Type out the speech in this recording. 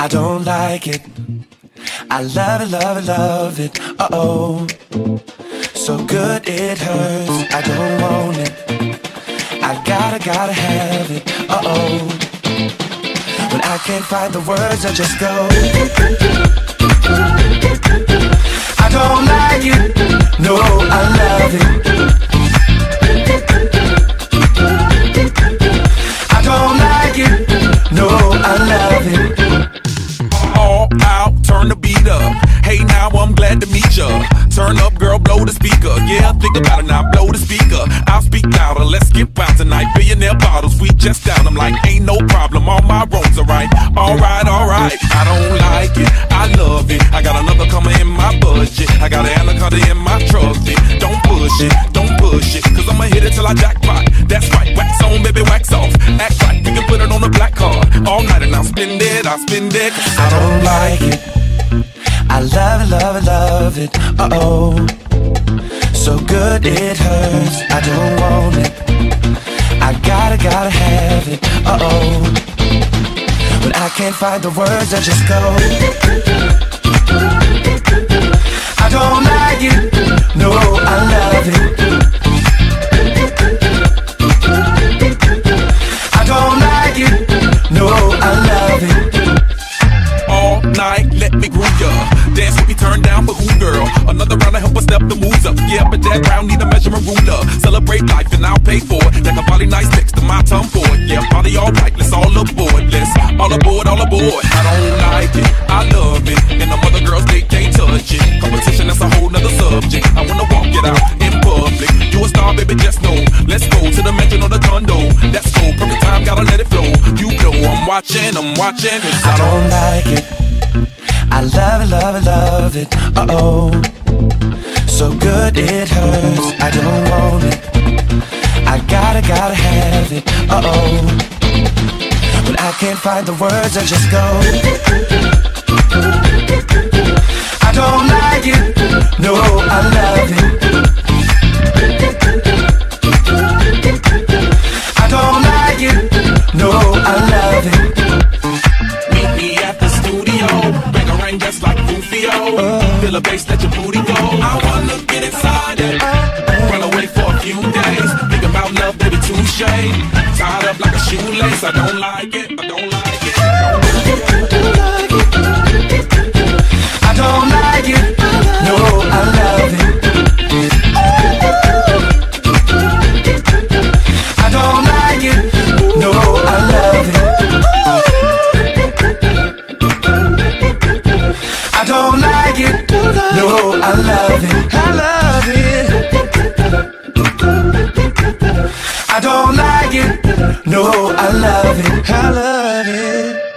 don't like it. I love it, love it, love it. Uh-oh, so good it hurts. I don't want it. I gotta have it. Uh-oh, when I can't find the words, I just go. I don't like it. No, I love it. I don't like it. No, I love it. All out, turn the beat up. Hey, now I'm glad to meet ya. Turn up, girl, blow the speaker. Yeah, think about it now, blow the speaker. I'll speak louder, let's skip out tonight. Billionaire bottles, we just down. I'm like, ain't no problem, all my roads are right. Alright, alright, I don't like it, I love it. I got another coming in my budget. I got an anaconda in my truck. Don't push it, don't push it, cause I'ma hit it till I jackpot. That's right, wax on, baby, wax off. Act right, you can put it on the black card. All night and I'll spend it, I'll spend it. I don't like it. I love it, love it, love it. Uh-oh, so good it hurts. I don't want it. I gotta have it. Uh-oh, when I can't find the words, I just go. I don't like it. No, I love it. I don't like it. No, I love it. All night, let me groove ya. Dance with me, turn down for who, girl? Another round to help us step the moves up. Yeah, but that round need a measurement ruler. Celebrate life and I'll pay for it. Like a body nice next to my tongue for it. Yeah, body alright, let's all aboard. Let's all aboard, all aboard. I don't like it, I love it. And the other girls, they can't touch it. Competition, that's a whole nother subject. I wanna walk it out in public. You a star, baby, just know. Let's go to the mansion or the condo. That's cool, perfect time, gotta let it flow. You know I'm watching, cause I don't like it. I love it, love it, love it. Uh-oh, so good it hurts. I don't want it. I gotta have it. Uh-oh, when I can't find the words, I just go. I don't like it. No, I love it. I don't like it. No, I love it. meet me at the studio. Bang a ring just like Rufio. Feel a bass, let your booty go. I wanna get inside it. Run away for a few days. Think about love, baby, touche. Tied up like a shoelace. I don't like it. I don't like it. I don't like it. No, I love it. I don't like it. No, I love it. I don't like it. No, I love it. I love it. I don't like it. No, I love it. I love it.